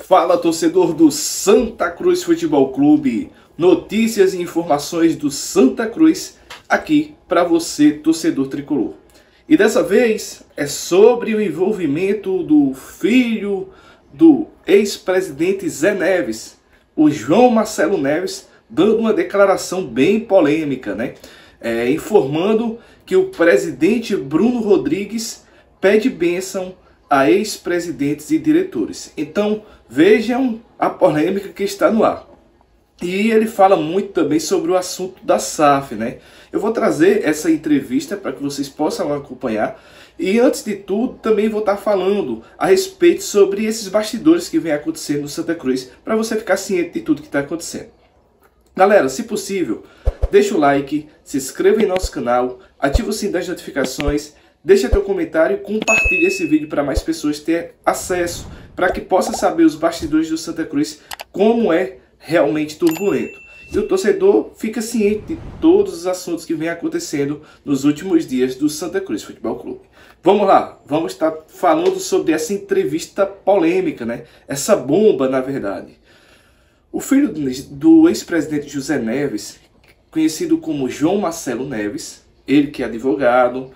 Fala, torcedor do Santa Cruz Futebol Clube, notícias e informações do Santa Cruz aqui para você, torcedor tricolor. E dessa vez é sobre o envolvimento do filho do ex-presidente Zé Neves, o João Marcelo Neves, dando uma declaração bem polêmica, né? Informando que o presidente Bruno Rodrigues pede bênção a ex-presidentes e diretores. Então vejam a polêmica que está no ar. E ele fala muito também sobre o assunto da SAF, né? Eu vou trazer essa entrevista para que vocês possam acompanhar. E antes de tudo, também vou estar falando a respeito sobre esses bastidores que vem acontecendo no Santa Cruz, para você ficar ciente de tudo que está acontecendo. Galera, se possível, deixa o like, se inscreva em nosso canal, ativa o sininho das notificações, deixa teu comentário e compartilhe esse vídeo para mais pessoas terem acesso, para que possa saber os bastidores do Santa Cruz, como é realmente turbulento. E o torcedor fica ciente de todos os assuntos que vem acontecendo nos últimos dias do Santa Cruz Futebol Clube. Vamos lá, vamos estar falando sobre essa entrevista polêmica, né? Essa bomba, na verdade. O filho do ex-presidente José Neves, conhecido como João Marcelo Neves, ele que é advogado,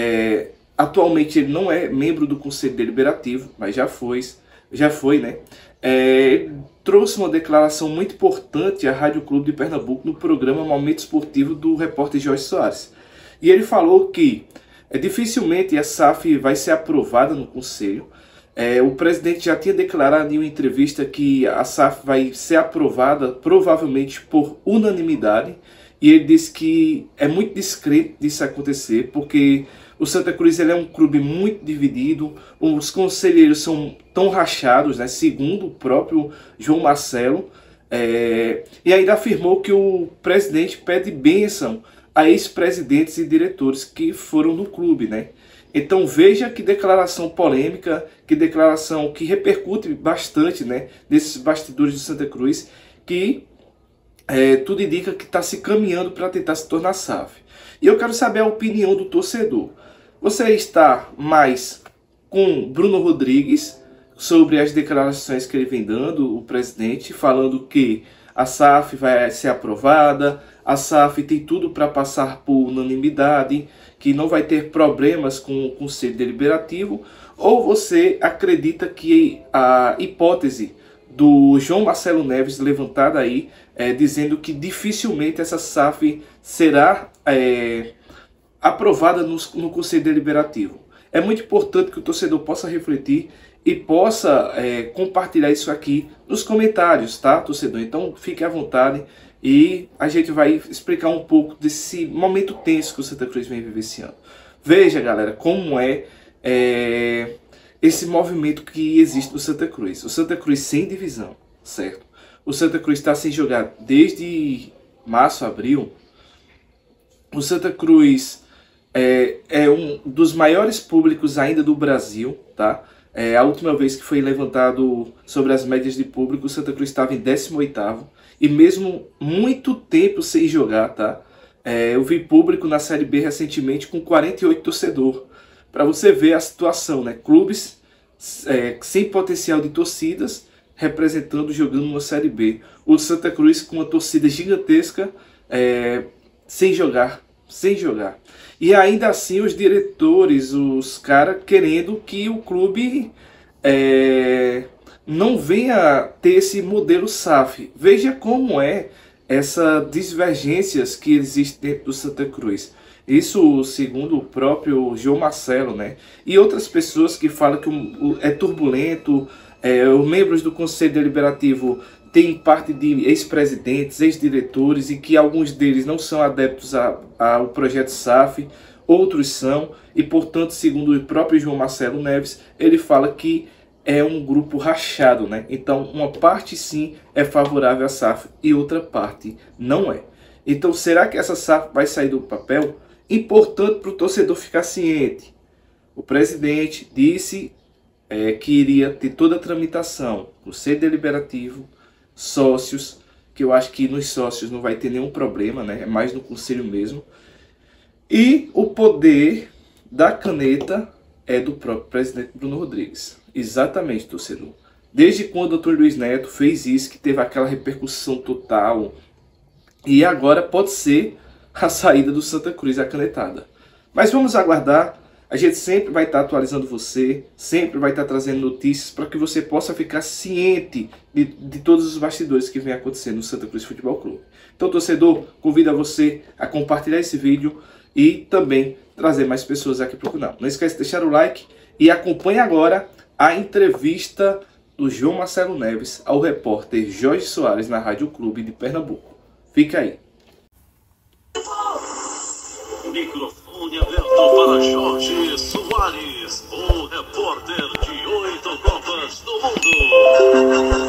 atualmente ele não é membro do Conselho Deliberativo, mas já foi, né? Ele trouxe uma declaração muito importante à Rádio Clube de Pernambuco no programa Momento Esportivo do repórter Jorge Soares. E ele falou que dificilmente a SAF vai ser aprovada no Conselho. O presidente já tinha declarado em uma entrevista que a SAF vai ser aprovada provavelmente por unanimidade. E ele disse que é muito discreto disso acontecer, porque o Santa Cruz ele é um clube muito dividido, os conselheiros são tão rachados, né, segundo o próprio João Marcelo, e ainda afirmou que o presidente pede bênção a ex-presidentes e diretores que foram no clube, né? Então veja que declaração polêmica, que declaração que repercute bastante, né, desses bastidores do Santa Cruz, que tudo indica que está se caminhando para tentar se tornar SAF. E eu quero saber a opinião do torcedor. Você está mais com Bruno Rodrigues sobre as declarações que ele vem dando, o presidente, falando que a SAF vai ser aprovada, a SAF tem tudo para passar por unanimidade, que não vai ter problemas com o Conselho Deliberativo, ou você acredita que a hipótese do João Marcelo Neves levantada aí, dizendo que dificilmente essa SAF será aprovada no Conselho Deliberativo? É muito importante que o torcedor possa refletir e possa compartilhar isso aqui nos comentários, tá, torcedor? Então fique à vontade e a gente vai explicar um pouco desse momento tenso que o Santa Cruz vem vivenciando. Veja, galera, como esse movimento que existe no Santa Cruz. O Santa Cruz sem divisão, certo? O Santa Cruz está sem jogar desde março, abril. O Santa Cruz é um dos maiores públicos ainda do Brasil, tá? A última vez que foi levantado sobre as médias de público, o Santa Cruz estava em 18º. E mesmo muito tempo sem jogar, tá? Eu vi público na Série B recentemente com 48 torcedores. Para você ver a situação, né? Clubes sem potencial de torcidas representando, jogando uma Série B. O Santa Cruz com uma torcida gigantesca sem jogar. E ainda assim os diretores, os caras querendo que o clube não venha ter esse modelo SAF. Veja como essas divergências que existem dentro do Santa Cruz. Isso segundo o próprio João Marcelo, né? E outras pessoas que falam que é turbulento, os membros do Conselho Deliberativo têm parte de ex-presidentes, ex-diretores, e que alguns deles não são adeptos ao projeto SAF, outros são, e portanto, segundo o próprio João Marcelo Neves, ele fala que é um grupo rachado, né? Então, uma parte sim é favorável à SAF e outra parte não é. Então, será que essa SAF vai sair do papel? Importante para o torcedor ficar ciente. O presidente disse que iria ter toda a tramitação, Conselho Deliberativo, sócios, que eu acho que nos sócios não vai ter nenhum problema, né? É mais no conselho mesmo. E o poder da caneta é do próprio presidente Bruno Rodrigues. Exatamente, torcedor. Desde quando o Dr. Luiz Neto fez isso, que teve aquela repercussão total. E agora pode ser a saída do Santa Cruz, a canetada. Mas vamos aguardar. A gente sempre vai estar atualizando você, sempre vai estar trazendo notícias para que você possa ficar ciente de todos os bastidores que vem acontecendo no Santa Cruz Futebol Clube. Então, torcedor, convido você a compartilhar esse vídeo e também trazer mais pessoas aqui para o canal. Não esquece de deixar o like e acompanhe agora a entrevista do João Marcelo Neves ao repórter Jorge Soares na Rádio Clube de Pernambuco. Fica aí. Microfone aberto para Jorge Soares, o repórter de 8 Copas do Mundo.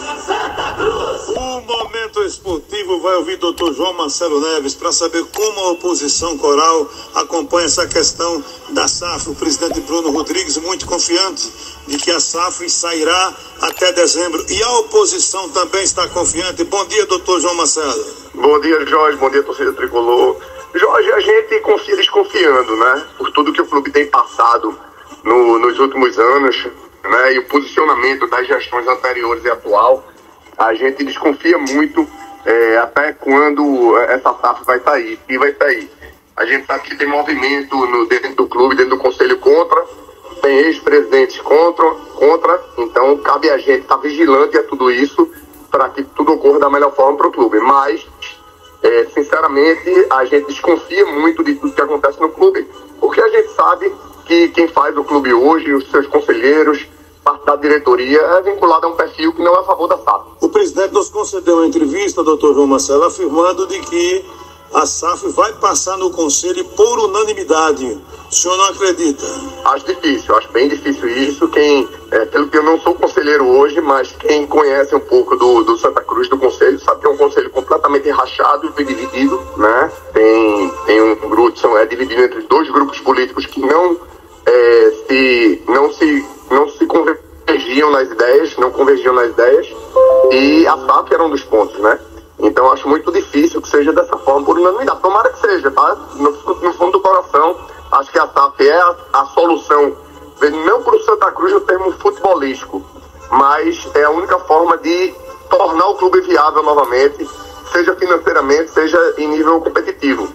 O Momento Esportivo vai ouvir Dr. João Marcelo Neves para saber como a oposição coral acompanha essa questão da SAF. O presidente Bruno Rodrigues muito confiante de que a SAF sairá até dezembro. E a oposição também está confiante. Bom dia, Dr. João Marcelo. Bom dia, Jorge. Bom dia, torcida tricolor. Jorge, a gente confia desconfiando, né? Por tudo que o clube tem passado nos últimos anos, né? E o posicionamento das gestões anteriores e atual, a gente desconfia muito até quando essa SAF vai sair. E vai sair. A gente sabe que tem movimento dentro do clube, dentro do conselho contra, tem ex-presidentes contra, então cabe a gente estar vigilante a tudo isso para que tudo ocorra da melhor forma para o clube. Mas sinceramente, a gente desconfia muito de tudo que acontece no clube, porque a gente sabe que quem faz o clube hoje, os seus conselheiros, parte da diretoria, é vinculado a um perfil que não é a favor da SAF. O presidente nos concedeu uma entrevista, doutor João Marcelo, afirmando de que a SAF vai passar no conselho por unanimidade. O senhor não acredita? Acho difícil, acho bem difícil isso. Pelo que eu não sou conselheiro hoje, mas quem conhece um pouco do Santa Cruz, do conselho, sabe que é um conselho completamente rachado e dividido, né? Tem um grupo, é dividido entre dois grupos políticos que não se convergiam nas ideias, e a SAF era um dos pontos, né? Então acho muito difícil que seja dessa forma por unanimidade. Tomara que seja, tá? No fundo do coração, acho que a SAF é a solução, não para o Santa Cruz no termo futebolístico, mas é a única forma de tornar o clube viável novamente, seja financeiramente, seja em nível competitivo.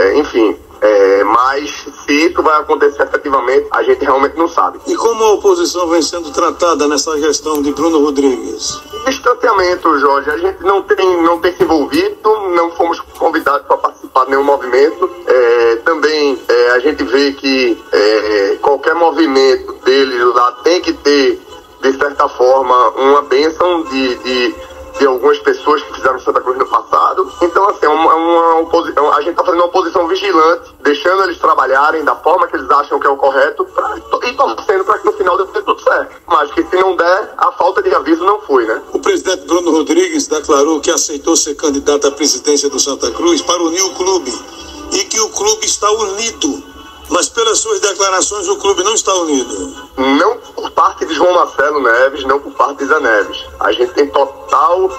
Mas se isso vai acontecer efetivamente, a gente realmente não sabe. E como a oposição vem sendo tratada nessa gestão de Bruno Rodrigues? Distanciamento, Jorge. A gente não tem se envolvido, não fomos convidados para participar de nenhum movimento. Também a gente vê que qualquer movimento dele lá tem que ter, de certa forma, uma bênção de algumas pessoas que fizeram Santa Cruz no passado. Então, assim, a gente está fazendo uma oposição vigilante, deixando eles trabalharem da forma que eles acham que é o correto e torcendo para que no final dê tudo certo. Mas que se não der, a falta de aviso não foi, né? O presidente Bruno Rodrigues declarou que aceitou ser candidato à presidência do Santa Cruz para unir o clube e que o clube está unido. Mas pelas suas declarações o clube não está unido. Não por parte de João Marcelo Neves, não por parte de Zé Neves. A gente tem total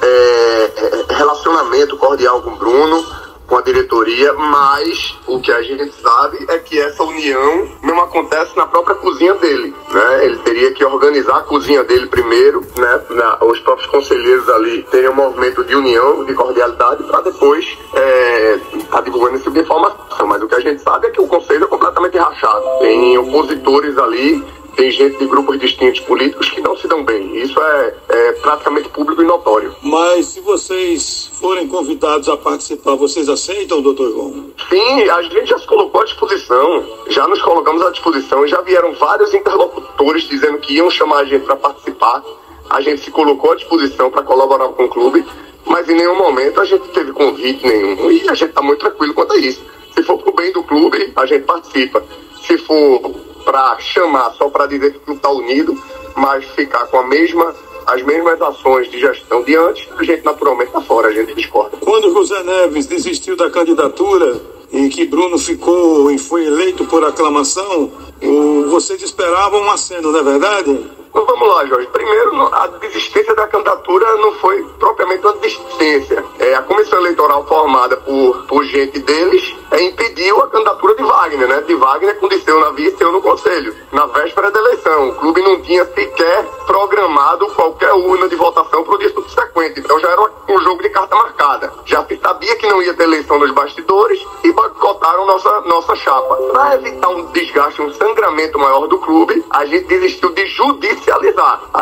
relacionamento cordial com o Bruno, com a diretoria, mas o que a gente sabe é que essa união não acontece na própria cozinha dele, né? Ele teria que organizar a cozinha dele primeiro, né? Os próprios conselheiros ali terem um movimento de união, de cordialidade, para depois estar divulgando esse tipo de informação. Mas o que a gente sabe é que o conselho é completamente rachado. Tem opositores ali, tem gente de grupos distintos políticos que não se dão bem. Isso é praticamente público e notório. Mas se vocês forem convidados a participar, vocês aceitam, doutor João? Sim, a gente já se colocou à disposição. Já nos colocamos à disposição e já vieram vários interlocutores dizendo que iam chamar a gente para participar. A gente se colocou à disposição para colaborar com o clube, mas em nenhum momento a gente teve convite nenhum. E a gente está muito tranquilo quanto a isso. Se for pro bem do clube, a gente participa. Se for para chamar só para dizer que o clube está unido, mas ficar com as mesmas ações de gestão de antes, a gente naturalmente está fora, a gente discorda. Quando José Neves desistiu da candidatura e que Bruno ficou e foi eleito por aclamação, vocês esperavam um aceno, não é verdade? Então vamos lá, Jorge. Primeiro, a desistência da candidatura não foi propriamente uma desistência. A comissão eleitoral formada por gente deles impediu a candidatura de vários. Wagner, né? De Wagner com Disseu na vice e eu no conselho, na véspera da eleição. O clube não tinha sequer programado qualquer urna de votação para o dia subsequente, então já era um jogo de carta marcada. Já se sabia que não ia ter eleição nos bastidores e boicotaram nossa chapa. Para evitar um desgaste, um sangramento maior do clube, a gente desistiu de judicializar. A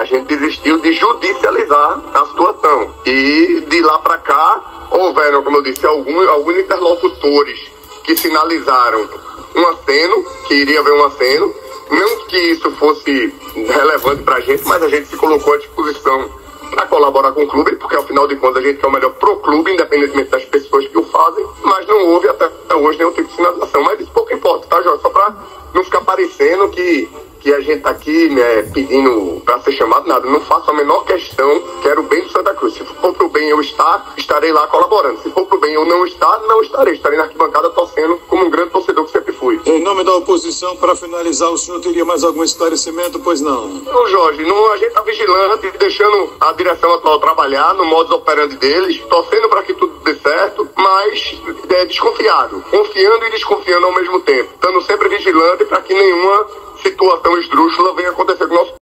situação. E de lá para cá, houveram, como eu disse, alguns interlocutores que sinalizaram um aceno, que iria haver um aceno. Não que isso fosse relevante para a gente, mas a gente se colocou à disposição para colaborar com o clube, porque afinal de contas a gente quer o melhor pro clube, independentemente das pessoas que o fazem, mas não houve até hoje nenhum tipo de sinalização. Mas isso pouco importa, tá, Jorge? Só para não ficar parecendo que a gente tá aqui, né, pedindo para ser chamado, nada. Não faço a menor questão, quero o bem do Santa Cruz. Se for pro bem eu estarei lá colaborando. Se for pro bem eu não estarei. Estarei na arquibancada torcendo como um grande torcedor que sempre fui. Em nome da oposição, para finalizar, o senhor teria mais algum esclarecimento? Pois não. Não, Jorge, a gente tá vigilante, deixando a direção atual trabalhar no modus operandi deles, torcendo para que tudo dê certo, mas desconfiado. Confiando e desconfiando ao mesmo tempo. Estando sempre vigilante para que nenhuma situação esdrúxula venha acontecer com o nosso